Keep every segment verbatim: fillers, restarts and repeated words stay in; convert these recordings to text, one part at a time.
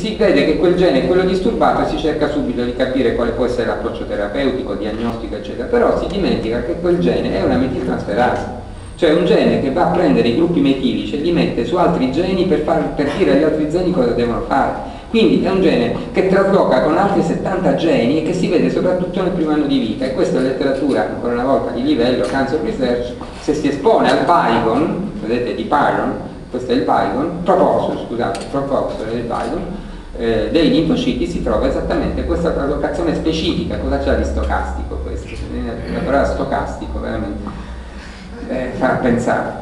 si vede che quel gene è quello disturbato e si cerca subito di capire quale può essere l'approccio terapeutico, diagnostico, eccetera, però si dimentica che quel gene è una metiltransferasi, cioè un gene che va a prendere i gruppi metilici e li mette su altri geni per, far, per dire agli altri geni cosa devono fare. Quindi è un gene che trasloca con altri settanta geni e che si vede soprattutto nel primo anno di vita, e questa è letteratura, ancora una volta, di livello cancer research. Se si espone al Vigon, vedete di Pyron, questo è il Vigon, Propoxol, scusate, Propoxol è il Vigon, eh, dei linfociti, si trova esattamente questa traslocazione specifica. Cosa c'è di stocastico questo? La parola stocastico veramente eh, fa pensare.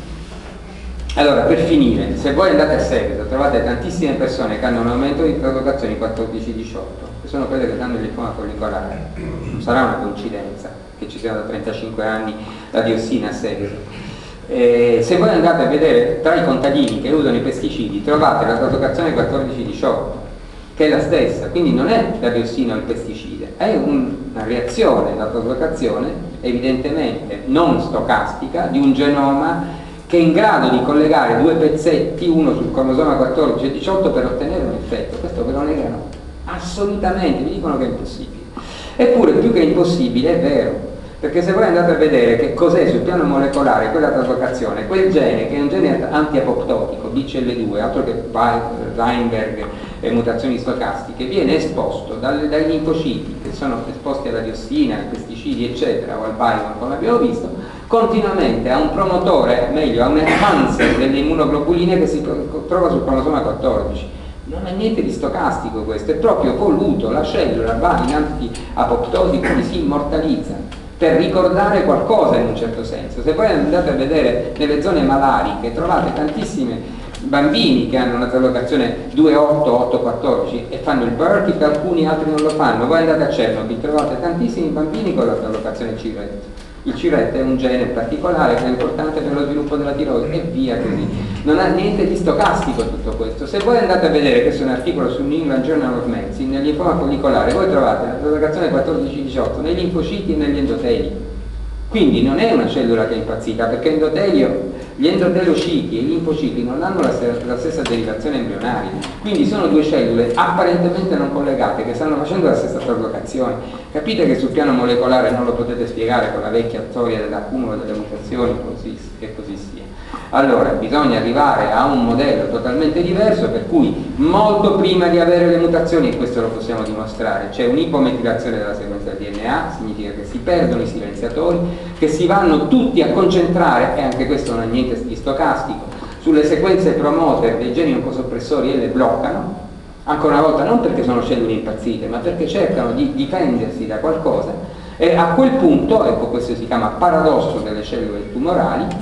Allora, per finire, se voi andate a seguito trovate tantissime persone che hanno un aumento di traslocazioni quattordici diciotto, che sono quelle che danno il linfoma follicolare. Non sarà una coincidenza che ci siano da trentacinque anni la diossina a seguito. Eh, se voi andate a vedere tra i contadini che usano i pesticidi trovate la traslocazione quattordici diciotto, che è la stessa, quindi non è la diossina o il pesticide, è un, una reazione, la traslocazione evidentemente non stocastica di un genoma che è in grado di collegare due pezzetti, uno sul cromosoma quattordici e diciotto, per ottenere un effetto. Questo ve lo negano assolutamente, vi dicono che è impossibile. Eppure più che impossibile è vero, perché se voi andate a vedere che cos'è sul piano molecolare quella traslocazione, quel gene che è un gene antiapoptotico, B C L due, altro che Weinberg e mutazioni stocastiche, viene esposto dai, dai linfociti che sono esposti alla diossina, ai pesticidi eccetera, o al Vigon come abbiamo visto, continuamente a un promotore, meglio a un enhancer delle immunoglobuline che si trova sul cromosoma quattordici. Non è niente di stocastico questo, è proprio voluto, la cellula va in antiapoptosi, quindi si immortalizza per ricordare qualcosa in un certo senso. Se poi andate a vedere nelle zone malaliche trovate tantissimi bambini che hanno una traslocazione due otto, otto quattordici e fanno il Burkitt, alcuni altri non lo fanno. Voi andate a Chernobyl, trovate tantissimi bambini con la traslocazione C R E T. Il C R E T è un gene particolare che è importante per lo sviluppo della tiroide e via così. Non ha niente di stocastico tutto questo. Se voi andate a vedere, questo è un articolo sul New England Journal of Medicine, nel linfoma follicolare voi trovate la traslocazione quattordici diciotto nei linfociti e negli endoteli. Quindi non è una cellula che è impazzita, perché endotelio, gli endoteliociti e i linfociti non hanno la, la stessa derivazione embrionaria, quindi sono due cellule apparentemente non collegate che stanno facendo la stessa traslocazione. Capite che sul piano molecolare non lo potete spiegare con la vecchia storia dell'accumulo delle mutazioni e così sia. Allora bisogna arrivare a un modello totalmente diverso, per cui molto prima di avere le mutazioni, e questo lo possiamo dimostrare, c'è un'ipometilazione della sequenza del D N A, significa che si perdono i silenziatori, che si vanno tutti a concentrare, e anche questo non è niente di stocastico, sulle sequenze promoter dei geni oncosoppressori e le bloccano, ancora una volta non perché sono cellule impazzite, ma perché cercano di difendersi da qualcosa, e a quel punto, ecco questo si chiama paradosso delle cellule tumorali,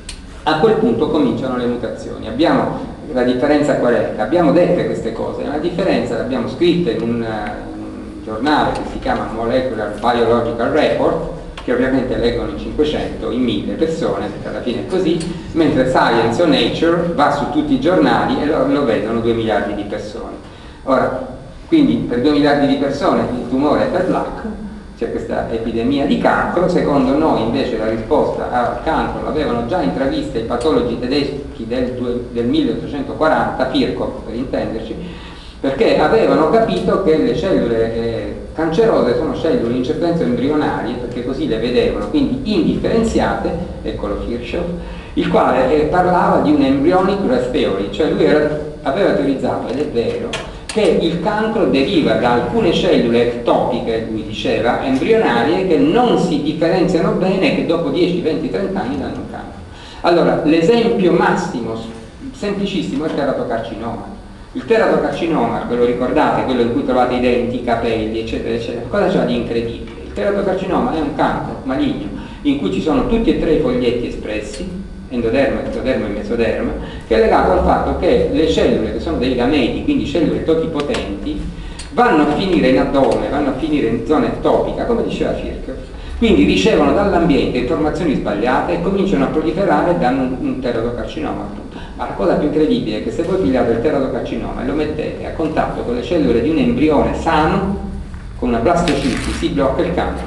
a quel punto cominciano le mutazioni. Abbiamo la differenza qual è? Abbiamo dette queste cose, la differenza l'abbiamo scritta in un, in un giornale che si chiama Molecular Biological Report, che ovviamente leggono in cinquecento, in mille persone, perché alla fine è così, mentre Science o Nature va su tutti i giornali e lo, lo vedono due miliardi di persone. Ora, quindi per due miliardi di persone il tumore è bad luck, c'è questa epidemia di cancro. Secondo noi invece la risposta al cancro l'avevano già intravista i patologi tedeschi del, del milleottocentoquaranta, Virchow per intenderci, perché avevano capito che le cellule eh, cancerose sono cellule in certenza embrionarie, perché così le vedevano, quindi indifferenziate, eccolo Virchow, il quale eh, parlava di un embryonic growth theory, cioè lui era, aveva teorizzato, ed è vero, che il cancro deriva da alcune cellule ectopiche, lui diceva, embrionarie, che non si differenziano bene e che dopo dieci, venti, trenta anni danno un cancro. Allora, l'esempio massimo, semplicissimo, è il teratocarcinoma. Il teratocarcinoma, ve lo ricordate, quello in cui trovate i denti, i capelli, eccetera, eccetera, cosa c'ha di incredibile? Il teratocarcinoma è un cancro maligno in cui ci sono tutti e tre i foglietti espressi, endoderma, ectoderma e mesoderma, che è legato al fatto che le cellule, che sono dei gameti, quindi cellule totipotenti, vanno a finire in addome, vanno a finire in zona ectopica, come diceva Virchow, quindi ricevono dall'ambiente informazioni sbagliate e cominciano a proliferare e danno un, un teratocarcinoma, appunto. Ma la cosa più incredibile è che se voi pigliate il teratocarcinoma e lo mettete a contatto con le cellule di un embrione sano, con una blastocisti, si blocca il cancro.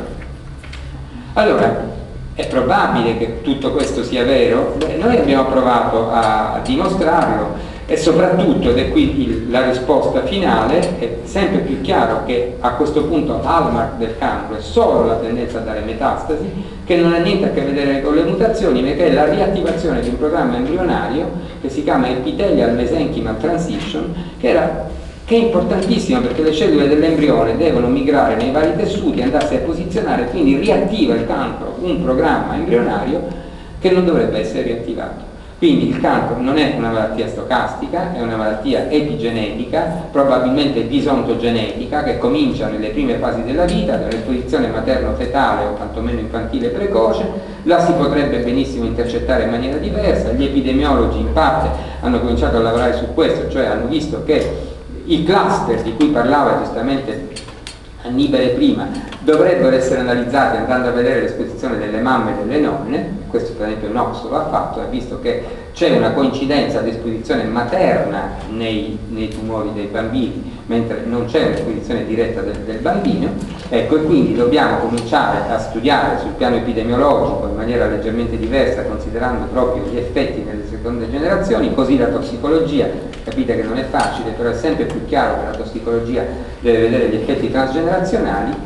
Allora, è probabile che tutto questo sia vero? Beh, noi abbiamo provato a, a dimostrarlo E soprattutto, ed è qui il, la risposta finale, è sempre più chiaro che a questo punto l'hallmark del cancro è solo la tendenza a dare metastasi, che non ha niente a che vedere con le mutazioni, ma che è la riattivazione di un programma embrionario che si chiama epithelial mesenchymal transition, che, era, che è importantissimo perché le cellule dell'embrione devono migrare nei vari tessuti, andarsi a posizionare, quindi riattiva il cancro un programma embrionario che non dovrebbe essere riattivato. Quindi il cancro non è una malattia stocastica, è una malattia epigenetica, probabilmente bisontogenetica, che comincia nelle prime fasi della vita, dall'esposizione materno-fetale o quantomeno infantile precoce. La si potrebbe benissimo intercettare in maniera diversa. Gli epidemiologi in parte hanno cominciato a lavorare su questo, cioè hanno visto che i cluster di cui parlava giustamente Annibale prima dovrebbero essere analizzati andando a vedere l'esposizione delle mamme e delle nonne. Questo per esempio Knox lo ha fatto, ha visto che c'è una coincidenza di esposizione materna nei, nei tumori dei bambini, mentre non c'è un'esposizione diretta del, del bambino. Ecco, e quindi dobbiamo cominciare a studiare sul piano epidemiologico in maniera leggermente diversa, considerando proprio gli effetti nelle seconde generazioni, così la tossicologia, capite che non è facile, però è sempre più chiaro che la tossicologia deve vedere gli effetti transgenerazionali.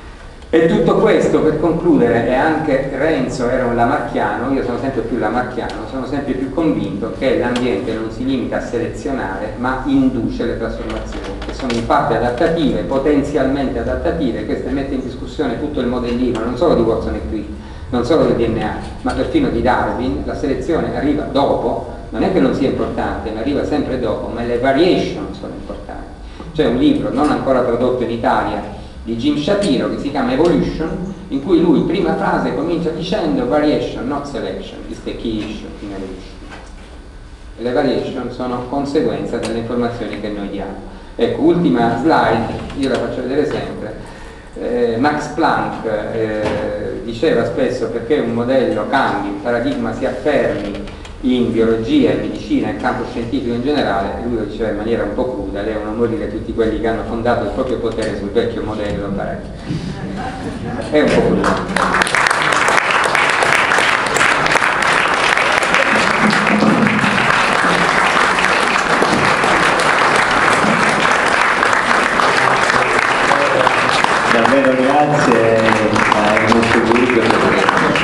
E tutto questo, per concludere, e anche Renzo era un lamarcchiano, io sono sempre più lamarcchiano, sono sempre più convinto che l'ambiente non si limita a selezionare, ma induce le trasformazioni, che sono in parte adattative, potenzialmente adattative. Questo mette in discussione tutto il modellino, non solo di Watson e Crick, non solo del D N A, ma perfino di Darwin. La selezione arriva dopo, non è che non sia importante, ma arriva sempre dopo, ma le variation sono importanti. C'è un libro non ancora tradotto in Italia di Jim Shapiro che si chiama Evolution, in cui lui, prima frase, comincia dicendo variation, not selection, is the key issue in evolution. Le variation sono conseguenza delle informazioni che noi diamo. Ecco, ultima slide, io la faccio vedere sempre. Eh, Max Planck eh, diceva spesso perché un modello cambi, un paradigma si affermi in biologia, in medicina, in campo scientifico in generale, lui lo diceva in maniera un po' cruda, devono morire tutti quelli che hanno fondato il proprio potere sul vecchio modello paradigma. È un po' crudo. Davvero grazie al nostro gruppo.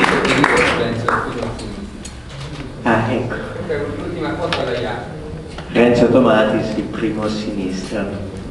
Ah, ecco. L'ultima foto da Iago. Renzo Tomatis, il primo a sinistra.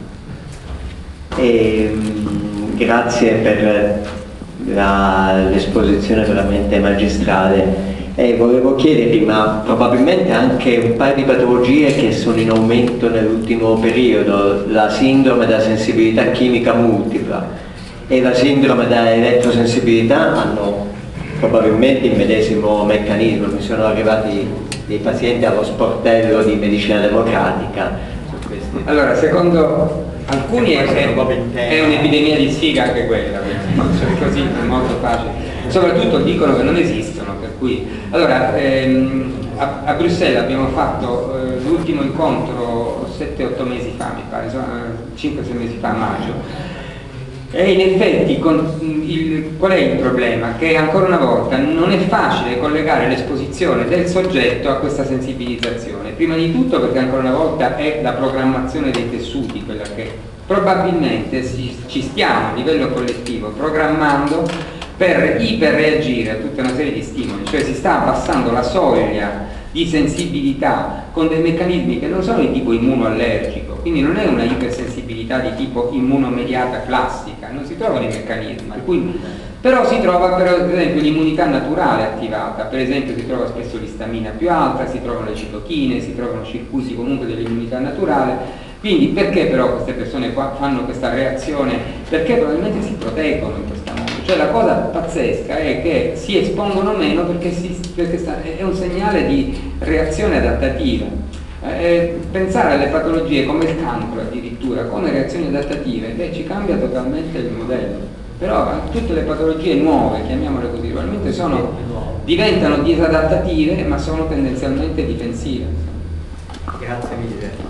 E, mh, grazie per l'esposizione veramente magistrale. E volevo chiedervi, ma probabilmente anche un paio di patologie che sono in aumento nell'ultimo periodo, la sindrome da sensibilità chimica multipla e la sindrome da elettrosensibilità hanno probabilmente il medesimo meccanismo. Mi sono arrivati dei pazienti allo sportello di medicina democratica su questi. Allora, secondo alcuni è, è, è un'epidemia di sfiga anche quella, cioè così è molto facile. Soprattutto dicono che non esistono, per cui allora ehm, a, a Bruxelles abbiamo fatto eh, l'ultimo incontro sette otto mesi fa, mi pare, cinque sei mesi fa, a maggio. E in effetti con il, qual è il problema? Che ancora una volta non è facile collegare l'esposizione del soggetto a questa sensibilizzazione. Prima di tutto perché ancora una volta è la programmazione dei tessuti quella che probabilmente si, ci stiamo a livello collettivo programmando per iperreagire a tutta una serie di stimoli, cioè si sta abbassando la soglia di sensibilità con dei meccanismi che non sono di tipo immunoallergico, quindi non è una ipersensibilità di tipo immunomediata classica, non si trovano i meccanismi, cui, però si trova per esempio l'immunità naturale attivata, per esempio si trova spesso l'istamina più alta, si trovano le citochine, si trovano circuiti comunque dell'immunità naturale. Quindi perché però queste persone qua fanno questa reazione? Perché probabilmente si proteggono in questo modo. Cioè la cosa pazzesca è che si espongono meno perché, si, perché sta, è un segnale di reazione adattativa. Eh, pensare alle patologie come il cancro addirittura, come reazioni adattative, beh, ci cambia totalmente il modello. Però tutte le patologie nuove, chiamiamole così, probabilmente sono, diventano disadattative ma sono tendenzialmente difensive. Grazie mille.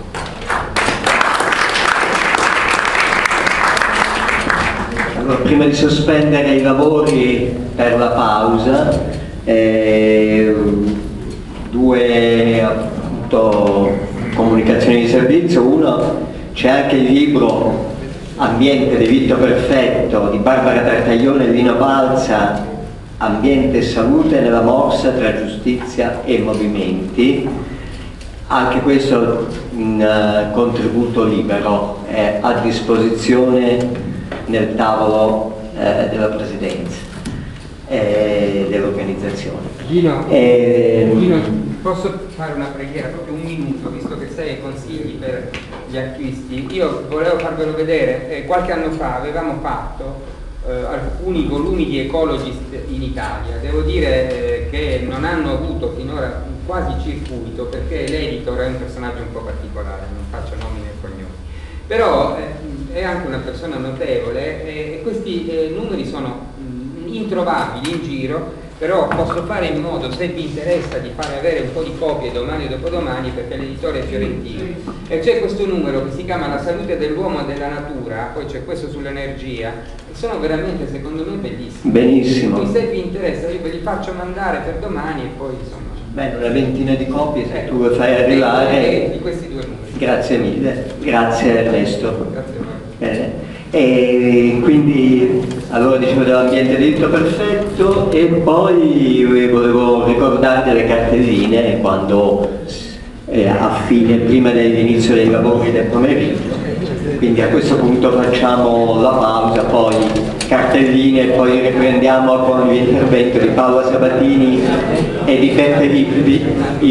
Allora, prima di sospendere i lavori per la pausa, eh, due appunto comunicazioni di servizio. Uno, c'è anche il libro Ambiente, diritto perfetto di Barbara Tartaglione e Lino Balza, Ambiente e salute nella morsa tra giustizia e movimenti. Anche questo un uh, contributo libero è a disposizione nel tavolo uh, della Presidenza e dell'organizzazione. Gino, e... Gino, posso fare una preghiera, proprio un minuto, visto che sei ai consigli per gli acquisti? Io volevo farvelo vedere, eh, qualche anno fa avevamo fatto eh, alcuni volumi di Ecologist in Italia. Devo dire eh, che non hanno avuto finora quasi circuito, perché l'editor è un personaggio un po' particolare, non faccio nomi né cognomi, però eh, è anche una persona notevole e, e questi eh, numeri sono mh, introvabili in giro. Però posso fare in modo, se vi interessa, di fare avere un po' di copie domani o dopodomani, perché l'editore è fiorentino, e c'è questo numero che si chiama La salute dell'uomo e della natura, poi c'è questo sull'energia, e sono veramente, secondo me, bellissimi. Benissimo. Quindi se vi interessa io ve li faccio mandare per domani e poi insomma... Beh, una ventina di copie se eh, tu vuoi fai eh, arrivare. Di questi due numeri. Grazie mille, grazie Ernesto. Grazie a voi. Bene. E quindi allora dicevo dell'ambiente diritto perfetto, e poi volevo ricordarti le cartelline quando eh, a fine, prima dell'inizio dei lavori del pomeriggio, quindi a questo punto facciamo la pausa, poi cartelline e poi riprendiamo con l'intervento di Paola Sabatini e di Beppe Lippi.